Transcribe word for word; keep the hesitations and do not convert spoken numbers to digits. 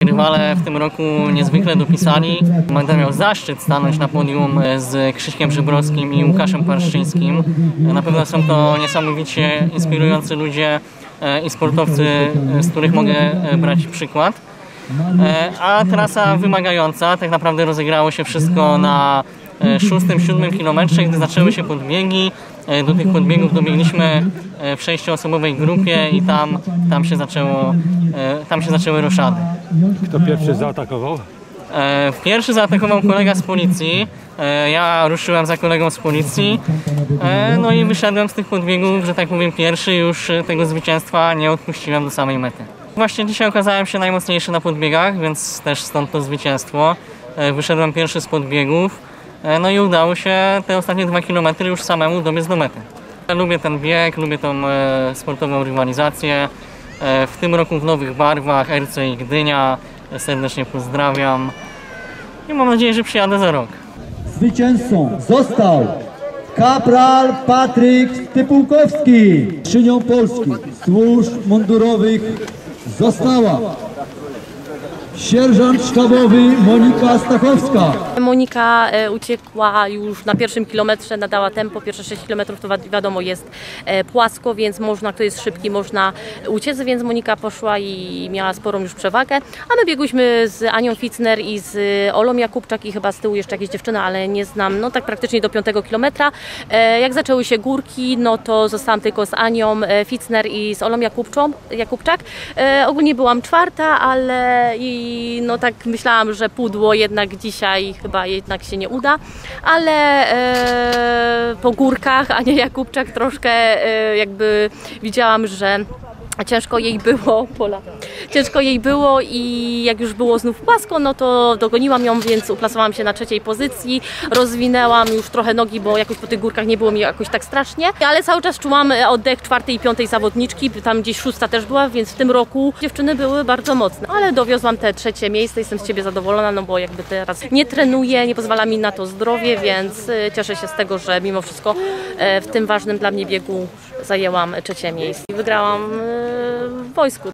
rywale w tym roku niezwykle dopisali. Będę miał zaszczyt stanąć na podium z Krzyśkiem Żybrowskim i Łukaszem Parszczyńskim. Na pewno są to niesamowicie inspirujący ludzie i sportowcy, z których mogę brać przykład. A trasa wymagająca, tak naprawdę rozegrało się wszystko na szóstym, siódmym kilometrze, gdy zaczęły się podbiegi. Do tych podbiegów dobiegliśmy w sześcioosobowej grupie i tam, tam, się zaczęło, tam się zaczęły roszady. Kto pierwszy zaatakował? Pierwszy zaatakował kolega z policji. Ja ruszyłem za kolegą z policji. No i wyszedłem z tych podbiegów, że tak powiem, pierwszy, już tego zwycięstwa nie odpuściłem do samej mety. Właśnie dzisiaj okazałem się najmocniejszy na podbiegach, więc też stąd to zwycięstwo. Wyszedłem pierwszy z podbiegów. No i udało się te ostatnie dwa kilometry już samemu dobiec do mety. Lubię ten bieg, lubię tą sportową rywalizację. W tym roku w nowych barwach, R C i Gdynia. Serdecznie pozdrawiam i mam nadzieję, że przyjadę za rok. Zwycięzcą został kapral Patryk Stypułkowski. Szynią Polski służb mundurowych została sierżant sztabowy Monika Stachowska. Monika e, uciekła już na pierwszym kilometrze, nadała tempo. Pierwsze sześć kilometrów to wi wiadomo jest e, płasko, więc można, kto jest szybki, można uciec, więc Monika poszła i miała sporą już przewagę. A my biegłyśmy z Anią Fitzner i z Olą Jakubczak i chyba z tyłu jeszcze jakieś dziewczyny, ale nie znam, no tak praktycznie do piątego kilometra. E, jak zaczęły się górki, no to zostałam tylko z Anią e, Fitzner i z Olą Jakubczą, Jakubczak. E, ogólnie byłam czwarta, ale i I no tak myślałam, że pudło jednak dzisiaj chyba jednak się nie uda, ale e, po górkach Ania Jakubczak troszkę e, jakby widziałam, że ciężko jej było, Pola, ciężko jej było i jak już było znów płasko, no to dogoniłam ją, więc uplasowałam się na trzeciej pozycji, rozwinęłam już trochę nogi, bo jakoś po tych górkach nie było mi jakoś tak strasznie, ale cały czas czułam oddech czwartej i piątej zawodniczki, tam gdzieś szósta też była, więc w tym roku dziewczyny były bardzo mocne, ale dowiozłam te trzecie miejsce, jestem z ciebie zadowolona, no bo jakby teraz nie trenuję, nie pozwala mi na to zdrowie, więc cieszę się z tego, że mimo wszystko w tym ważnym dla mnie biegu zajęłam trzecie miejsce i wygrałam w wojsku.